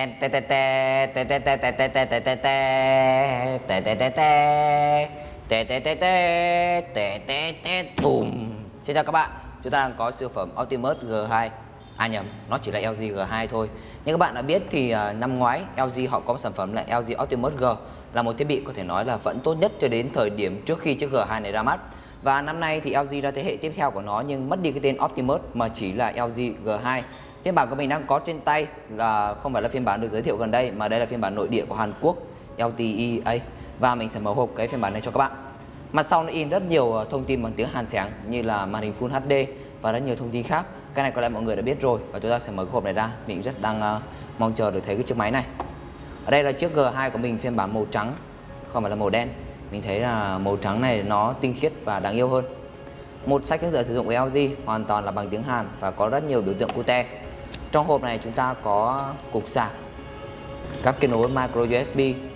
Xin chào các bạn, chúng ta đang có siêu phẩm Optimus G2. Nó chỉ là LG G2 thôi. Như các bạn đã biết thì năm ngoái LG họ có một sản phẩm là LG Optimus G, là một thiết bị có thể nói là vẫn tốt nhất cho đến thời điểm trước khi chiếc G2 này ra mắt. Và năm nay thì LG ra thế hệ tiếp theo của nó nhưng mất đi cái tên Optimus mà chỉ là LG G2. Phiên bản của mình đang có trên tay là không phải là phiên bản được giới thiệu gần đây, mà đây là phiên bản nội địa của Hàn Quốc, LTEA, và mình sẽ mở hộp cái phiên bản này cho các bạn. Mặt sau nó in rất nhiều thông tin bằng tiếng Hàn sáng như là màn hình Full HD và rất nhiều thông tin khác. Cái này có lẽ mọi người đã biết rồi, và chúng ta sẽ mở cái hộp này ra. Mình rất đang mong chờ được thấy cái chiếc máy này. Ở đây là chiếc G2 của mình phiên bản màu trắng, không phải là màu đen. Mình thấy là màu trắng này nó tinh khiết và đáng yêu hơn. Một sách hướng dẫn sử dụng của LG hoàn toàn là bằng tiếng Hàn và có rất nhiều biểu tượng cute. Trong hộp này chúng ta có cục sạc, cáp kết nối micro USB.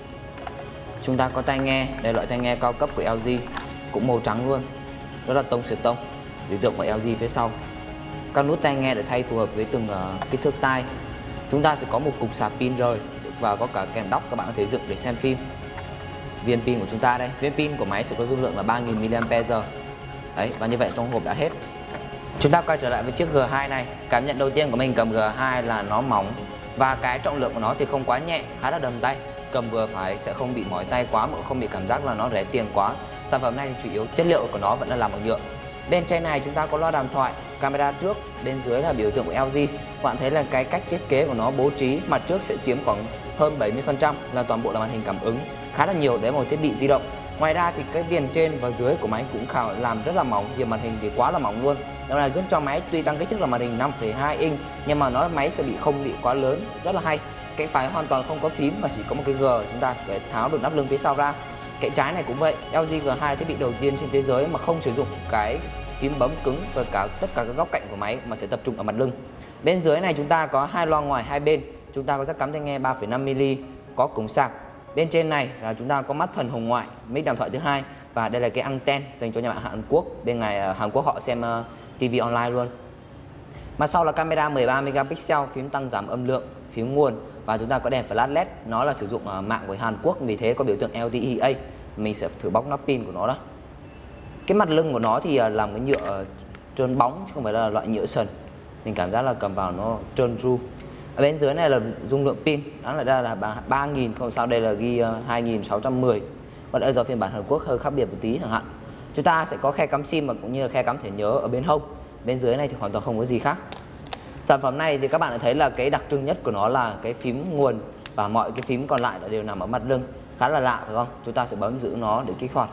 Chúng ta có tai nghe, đây là loại tai nghe cao cấp của LG, cũng màu trắng luôn, rất là tông xuyệt tông, biểu tượng của LG phía sau. Các nút tai nghe được thay phù hợp với từng kích thước tai. Chúng ta sẽ có một cục sạc pin rời và có cả kèm dock các bạn có thể dựng để xem phim. Viên pin của chúng ta đây, viên pin của máy sẽ có dung lượng là 3000 mAh. Đấy, và như vậy trong hộp đã hết. Chúng ta quay trở lại với chiếc G2 này. Cảm nhận đầu tiên của mình cầm G2 là nó mỏng và cái trọng lượng của nó thì không quá nhẹ, khá là đầm tay. Cầm vừa phải sẽ không bị mỏi tay quá mà không bị cảm giác là nó rẻ tiền quá. Sản phẩm này thì chủ yếu chất liệu của nó vẫn là làm bằng nhựa. Bên trên này chúng ta có loa đàm thoại, camera trước, bên dưới là biểu tượng của LG. Các bạn thấy là cái cách thiết kế của nó bố trí mặt trước sẽ chiếm khoảng hơn 70% là toàn bộ là màn hình cảm ứng, khá là nhiều để một thiết bị di động. Ngoài ra thì cái viền trên và dưới của máy cũng làm rất là mỏng, viền màn hình thì quá là mỏng luôn. Điều này giúp cho máy tuy tăng kích thước là màn hình 5,2 inch nhưng mà máy sẽ không bị quá lớn, rất là hay. Cạnh phải hoàn toàn không có phím và chỉ có một cái G, chúng ta sẽ tháo được nắp lưng phía sau ra. Cạnh trái này cũng vậy, LG G2 là thiết bị đầu tiên trên thế giới mà không sử dụng cái phím bấm cứng và tất cả các góc cạnh của máy mà sẽ tập trung ở mặt lưng. Bên dưới này chúng ta có hai loa ngoài hai bên, chúng ta có jack cắm tai nghe 3,5mm, có cổng sạc. Bên trên này là chúng ta có mắt thần hồng ngoại, mic đàm thoại thứ hai, và đây là cái anten dành cho nhà bạn Hàn Quốc. Bên này Hàn Quốc họ xem TV online luôn. Mặt sau là camera 13 megapixel, phím tăng giảm âm lượng, phím nguồn, và chúng ta có đèn flash LED. Nó là sử dụng mạng của Hàn Quốc, vì thế có biểu tượng LTEA. Mình sẽ thử bóc nắp pin của nó đó. Cái mặt lưng của nó thì làm cái nhựa trơn bóng chứ không phải là loại nhựa sần. Mình cảm giác là cầm vào nó trơn ru. Ở bên dưới này là dung lượng pin, đó là đây là 3000, không sao, đây là ghi 2610. Còn ở giờ phiên bản Hàn Quốc hơi khác biệt một tí chẳng hạn. Chúng ta sẽ có khe cắm sim và cũng như là khe cắm thẻ nhớ ở bên hông. Bên dưới này thì hoàn toàn không có gì khác. Sản phẩm này thì các bạn đã thấy là cái đặc trưng nhất của nó là cái phím nguồn, và mọi cái phím còn lại đều nằm ở mặt lưng. Khá là lạ phải không? Chúng ta sẽ bấm giữ nó để kích hoạt.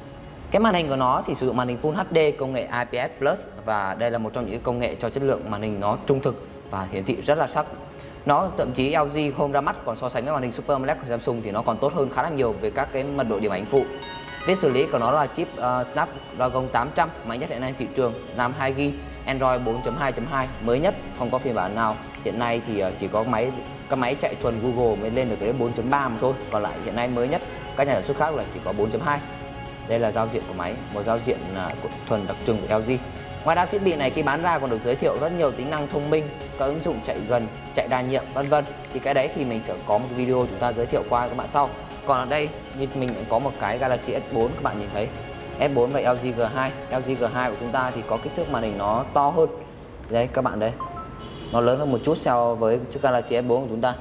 Cái màn hình của nó thì sử dụng màn hình Full HD công nghệ IPS Plus, và đây là một trong những công nghệ cho chất lượng màn hình nó trung thực và hiển thị rất là sắc. Nó thậm chí LG không ra mắt còn so sánh với màn hình Super AMOLED của Samsung thì nó còn tốt hơn khá là nhiều về các cái mật độ điểm ảnh phụ. Viết xử lý của nó là chip Snapdragon 800, mạnh nhất hiện nay thị trường, RAM 2GB, Android 4.2.2 mới nhất, không có phiên bản nào. Hiện nay thì chỉ có các máy chạy thuần Google mới lên được cái 4.3 mà thôi. Còn lại hiện nay mới nhất các nhà sản xuất khác là chỉ có 4.2. Đây là giao diện của máy, một giao diện thuần đặc trưng của LG. Ngoài ra thiết bị này khi bán ra còn được giới thiệu rất nhiều tính năng thông minh, các ứng dụng chạy gần, chạy đa nhiệm vân vân. Thì cái đấy thì mình sẽ có một video chúng ta giới thiệu qua các bạn sau. Còn ở đây như mình cũng có một cái Galaxy S4, các bạn nhìn thấy S4 và LG G2. LG G2 của chúng ta thì có kích thước màn hình nó to hơn. Đây các bạn đấy, nó lớn hơn một chút so với chiếc Galaxy S4 của chúng ta.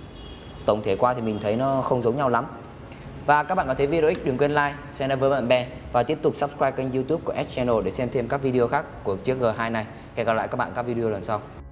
Tổng thể qua thì mình thấy nó không giống nhau lắm. Và các bạn có thấy video ích đừng quên like, share với bạn bè và tiếp tục subscribe kênh YouTube của S Channel để xem thêm các video khác của chiếc G2 này. Hẹn gặp lại các bạn các video lần sau.